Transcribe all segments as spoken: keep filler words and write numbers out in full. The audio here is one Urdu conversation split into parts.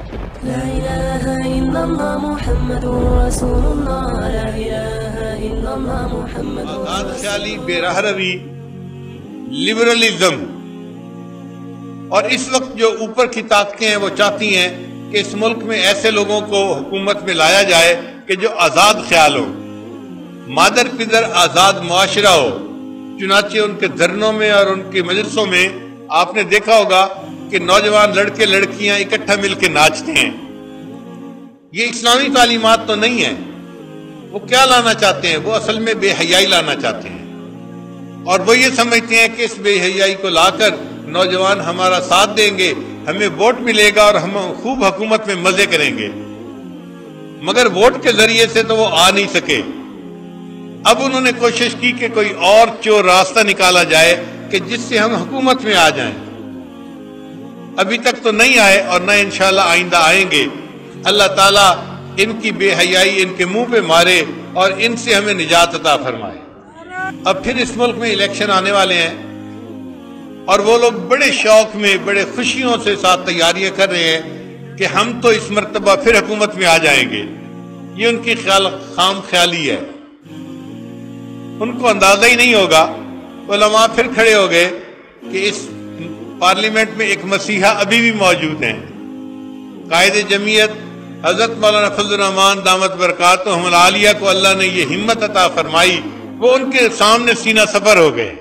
لا الہ الا اللہ محمد رسول اللہ، لا الہ الا اللہ محمد رسول اللہ۔ آزاد خیالی، بے راہ روی، لبرلزم، اور اس وقت جو اوپر کی طاقتیں ہیں وہ چاہتی ہیں کہ اس ملک میں ایسے لوگوں کو حکومت میں لایا جائے کہ جو آزاد خیال ہو، مادر پدر آزاد معاشرہ ہو۔ چنانچہ ان کے دھرنوں میں اور ان کے مجلسوں میں آپ نے دیکھا ہوگا کہ نوجوان لڑکے لڑکیاں اکٹھا مل کے ناچتے ہیں۔ یہ اسلامی تعلیمات تو نہیں ہے۔ وہ کیا لانا چاہتے ہیں؟ وہ اصل میں بے حیائی لانا چاہتے ہیں، اور وہ یہ سمجھتے ہیں کہ اس بے حیائی کو لا کر نوجوان ہمارا ساتھ دیں گے، ہمیں ووٹ ملے گا اور ہم خوب حکومت میں مزے کریں گے، مگر ووٹ کے ذریعے سے تو وہ آ نہیں سکے۔ اب انہوں نے کوشش کی کہ کوئی اور چور راستہ نکالا جائے کہ جس سے ہم حکومت میں آ جائیں۔ ابھی تک تو نہیں آئے اور نہ انشاءاللہ آئندہ آئیں گے۔ اللہ تعالیٰ ان کی بے حیائی ان کے منہ پہ مارے اور ان سے ہمیں نجات عطا فرمائے۔ اب پھر اس ملک میں الیکشن آنے والے ہیں، اور وہ لوگ بڑے شوق میں، بڑے خوشیوں سے ساتھ تیاریاں کر رہے ہیں کہ ہم تو اس مرتبہ پھر حکومت میں آ جائیں گے۔ یہ ان کی خیال خام خیالی ہے، ان کو اندازہ ہی نہیں ہوگا۔ علماء پھر کھڑے ہو گئے کہ اس پارلیمنٹ میں ایک مسیحا ابھی بھی موجود ہیں۔ قائد جمعیت حضرت مولانا فضل الرحمان دامت برکاتہم العالیہ کو اللہ نے یہ ہمت عطا فرمائی، وہ ان کے سامنے سینہ سپر ہو گئے۔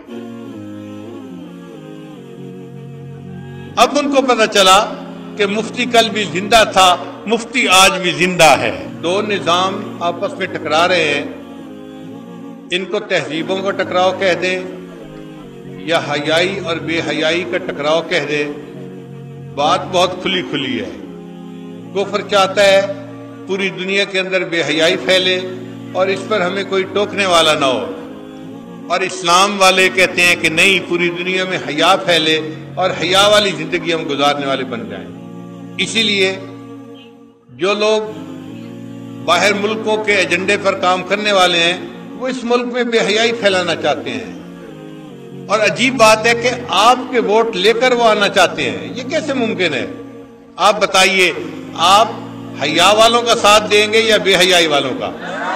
اب ان کو پتہ چلا کہ مفتی کل بھی زندہ تھا، مفتی آج بھی زندہ ہے۔ دو نظام آپس میں ٹکرا رہے ہیں، ان کو تہذیبوں کا ٹکراؤ کہہ دیں یا حیائی اور بے حیائی کا ٹکراؤ کہہ دیں، بات بہت کھلی کھلی ہے۔ کفر چاہتا ہے پوری دنیا کے اندر بے حیائی پھیلے اور اس پر ہمیں کوئی ٹوکنے والا نہ ہو، اور اسلام والے کہتے ہیں کہ نہیں، پوری دنیا میں حیا پھیلے اور حیا والی زندگی ہم گزارنے والے بن جائیں۔ اسی لیے جو لوگ باہر ملکوں کے ایجنڈے پر کام کرنے والے ہیں وہ اس ملک میں بے حیائی پھیلانا چاہتے ہیں، اور عجیب بات ہے کہ آپ کے ووٹ لے کر وہ آنا چاہتے ہیں۔ یہ کیسے ممکن ہے؟ آپ بتائیے، آپ حیا والوں کا ساتھ دیں گے یا بے حیائی والوں کا؟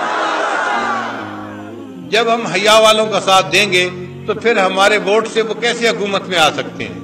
جب ہم حیا والوں کا ساتھ دیں گے تو پھر ہمارے ووٹ سے وہ کیسے حکومت میں آ سکتے ہیں؟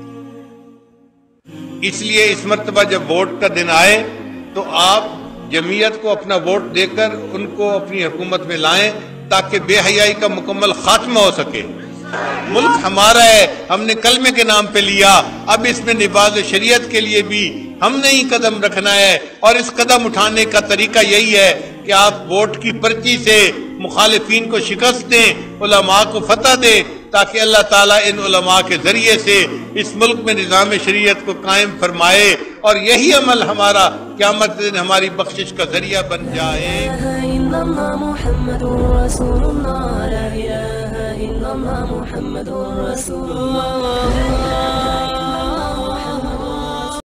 اس لیے اس مرتبہ جب ووٹ کا دن آئے تو آپ جمعیت کو اپنا ووٹ دے کر ان کو اپنی حکومت میں لائیں تاکہ بے حیائی کا مکمل خاتمہ ہو سکے۔ ملک ہمارا ہے، ہم نے کلمے کے نام پہ لیا، اب اس میں نفاذ شریعت کے لیے بھی ہم نے ہی قدم رکھنا ہے، اور اس قدم اٹھانے کا طریقہ یہی ہے کہ آپ ووٹ کی پرچی سے مخالفین کو شکست دیں، علماء کو فتح دیں، تاکہ اللہ تعالیٰ ان علماء کے ذریعے سے اس ملک میں نظام شریعت کو قائم فرمائے، اور یہی عمل ہمارا قیامت دن ہماری بخشش کا ذریعہ بن جائے۔ لا الہ الا اللہ محمد رسول اللہ، لا الہ الا اللہ محمد رسول اللہ۔